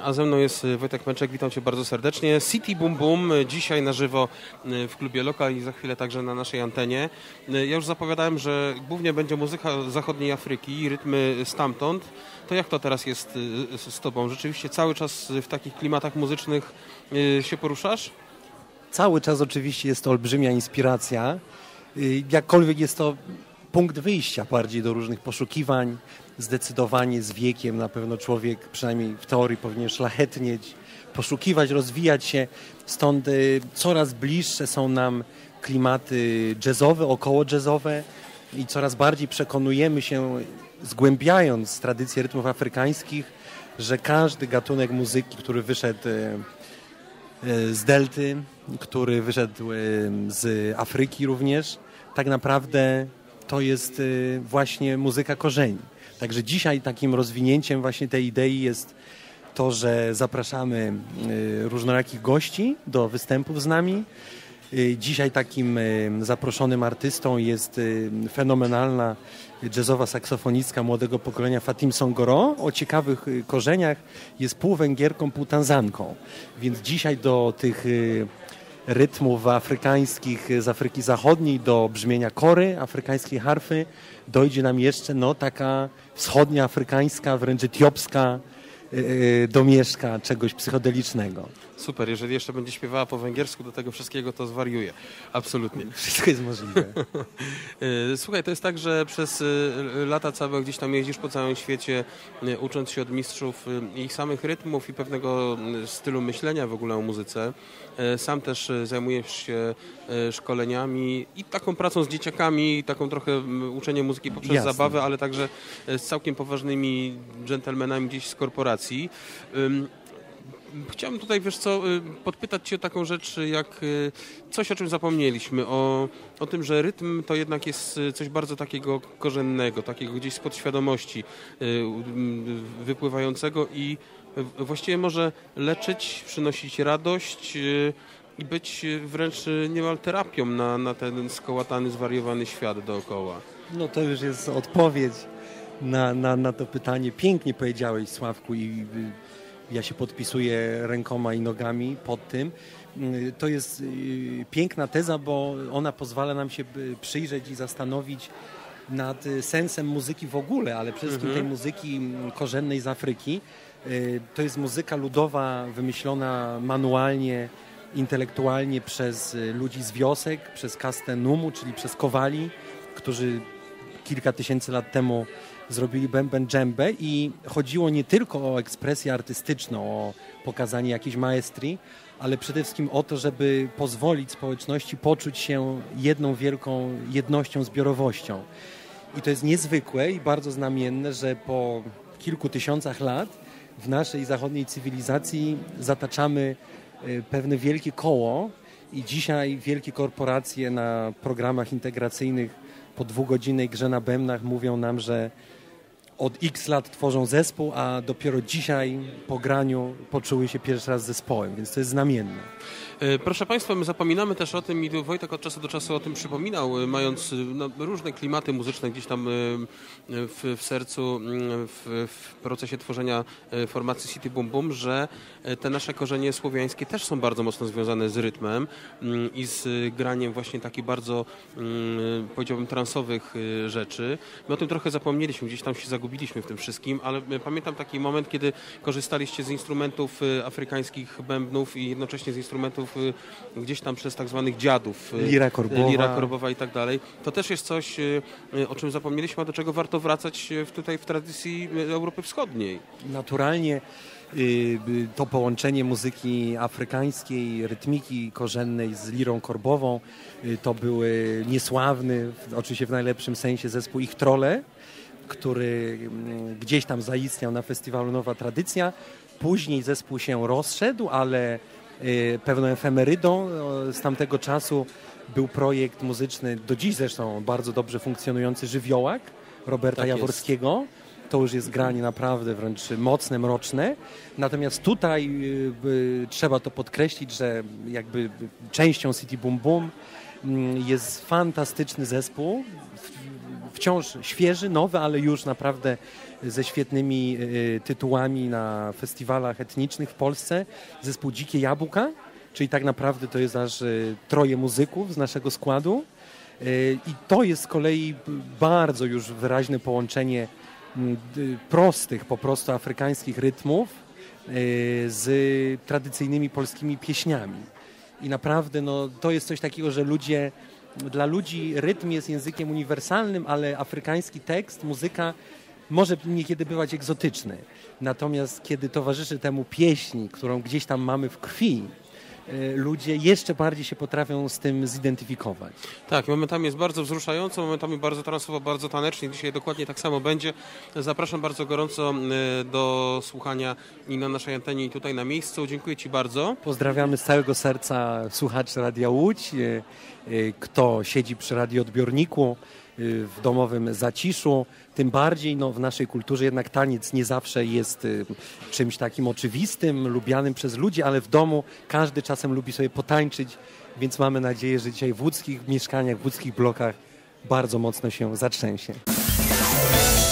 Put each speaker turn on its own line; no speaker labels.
a ze mną jest Wojtek Męczek. Witam Cię bardzo serdecznie. City Boom Boom, dzisiaj na żywo w klubie Lokal i za chwilę także na naszej antenie. Ja już zapowiadałem, że głównie będzie muzyka zachodniej Afryki, rytmy stamtąd. To jak to teraz jest z Tobą? Rzeczywiście cały czas w takich klimatach muzycznych się poruszasz?
Cały czas oczywiście jest to olbrzymia inspiracja. Jakkolwiek jest to punkt wyjścia bardziej do różnych poszukiwań. Zdecydowanie z wiekiem na pewno człowiek, przynajmniej w teorii, powinien szlachetnieć, poszukiwać, rozwijać się. Stąd coraz bliższe są nam klimaty jazzowe, około jazzowe i coraz bardziej przekonujemy się, zgłębiając tradycje rytmów afrykańskich, że każdy gatunek muzyki, który wyszedł z Delty, który wyszedł z Afryki również, tak naprawdę to jest właśnie muzyka korzeni. Także dzisiaj takim rozwinięciem właśnie tej idei jest to, że zapraszamy różnorakich gości do występów z nami. Dzisiaj takim zaproszonym artystą jest fenomenalna jazzowa saksofonistka młodego pokolenia Fatim Songoro. O ciekawych korzeniach, jest pół Węgierką, pół Tanzanką. Więc dzisiaj do tych rytmów afrykańskich z Afryki Zachodniej, do brzmienia kory, afrykańskiej harfy, dojdzie nam jeszcze taka wschodnia afrykańska, wręcz etiopska domieszka czegoś psychodelicznego.
Super, jeżeli jeszcze będzie śpiewała po węgiersku do tego wszystkiego, to zwariuje. Absolutnie.
Wszystko jest możliwe.
Słuchaj, to jest tak, że przez lata całe gdzieś tam jeździsz po całym świecie, ucząc się od mistrzów ich samych rytmów i pewnego stylu myślenia w ogóle o muzyce. Sam też zajmujesz się szkoleniami i taką pracą z dzieciakami, i taką trochę uczeniem muzyki poprzez zabawę, ale także z całkiem poważnymi dżentelmenami gdzieś z korporacji. Chciałbym tutaj, podpytać Cię o taką rzecz, jak coś, o czym zapomnieliśmy, o tym, że rytm to jednak jest coś bardzo takiego korzennego, takiego gdzieś z podświadomości wypływającego i właściwie może leczyć, przynosić radość i być wręcz niemal terapią na ten skołatany, zwariowany świat dookoła.
No to już jest odpowiedź na to pytanie. Pięknie powiedziałeś, Sławku, i ja się podpisuję rękoma i nogami pod tym. To jest piękna teza, bo ona pozwala nam się przyjrzeć i zastanowić nad sensem muzyki w ogóle, ale przede wszystkim tej muzyki korzennej z Afryki. To jest muzyka ludowa, wymyślona manualnie, intelektualnie przez ludzi z wiosek, przez kastę Numu, czyli przez kowali, którzy kilka tysięcy lat temu zrobili bęben dżembę i chodziło nie tylko o ekspresję artystyczną, o pokazanie jakiejś maestrii, ale przede wszystkim o to, żeby pozwolić społeczności poczuć się jedną wielką jednością, zbiorowością. I to jest niezwykłe i bardzo znamienne, że po kilku tysiącach lat w naszej zachodniej cywilizacji zataczamy pewne wielkie koło i dzisiaj wielkie korporacje na programach integracyjnych po 2-godzinnej grze na bębnach mówią nam, że od X lat tworzą zespół, a dopiero dzisiaj po graniu poczuły się pierwszy raz zespołem, więc to jest znamienne.
Proszę Państwa, my zapominamy też o tym i Wojtek od czasu do czasu o tym przypominał, mając różne klimaty muzyczne gdzieś tam w sercu, w procesie tworzenia formacji City Boom Boom, że te nasze korzenie słowiańskie też są bardzo mocno związane z rytmem i z graniem właśnie takich bardzo, powiedziałbym, transowych rzeczy. My o tym trochę zapomnieliśmy, gdzieś tam się zagubiliśmy w tym wszystkim, ale pamiętam taki moment, kiedy korzystaliście z instrumentów afrykańskich bębnów i jednocześnie z instrumentów gdzieś tam przez tak zwanych dziadów, lira korbowa i tak dalej. To też jest coś, o czym zapomnieliśmy, a do czego warto wracać tutaj w tradycji Europy Wschodniej.
Naturalnie to połączenie muzyki afrykańskiej, rytmiki korzennej z lirą korbową, to były niesławny, oczywiście w najlepszym sensie, zespół Ich Trolle, który gdzieś tam zaistniał na festiwalu Nowa Tradycja. Później zespół się rozszedł, ale pewną efemerydą z tamtego czasu był projekt muzyczny, do dziś zresztą bardzo dobrze funkcjonujący, Żywiołak Roberta Jaworskiego. To już jest granie naprawdę wręcz mocne, mroczne. Natomiast tutaj trzeba to podkreślić, że jakby częścią City Boom Boom jest fantastyczny zespół, wciąż świeży, nowy, ale już naprawdę ze świetnymi tytułami na festiwalach etnicznych w Polsce. Zespół Dzikie Jabłka, czyli tak naprawdę to jest aż 3 muzyków z naszego składu. I to jest z kolei bardzo już wyraźne połączenie prostych, po prostu afrykańskich rytmów z tradycyjnymi polskimi pieśniami. I naprawdę to jest coś takiego, że dla ludzi rytm jest językiem uniwersalnym, ale afrykański tekst, muzyka może niekiedy bywać egzotyczny. Natomiast kiedy towarzyszy temu pieśni, którą gdzieś tam mamy w krwi, ludzie jeszcze bardziej się potrafią z tym zidentyfikować.
Tak, momentami jest bardzo wzruszająco, momentami bardzo transowo, bardzo tanecznie. Dzisiaj dokładnie tak samo będzie. Zapraszam bardzo gorąco do słuchania i na naszej antenie i tutaj na miejscu. Dziękuję Ci bardzo.
Pozdrawiamy z całego serca słuchaczy Radia Łódź, kto siedzi przy radioodbiorniku, w domowym zaciszu. Tym bardziej w naszej kulturze jednak taniec nie zawsze jest czymś takim oczywistym, lubianym przez ludzi, ale w domu każdy czasem lubi sobie potańczyć, więc mamy nadzieję, że dzisiaj w łódzkich mieszkaniach, w łódzkich blokach bardzo mocno się zatrzęsie.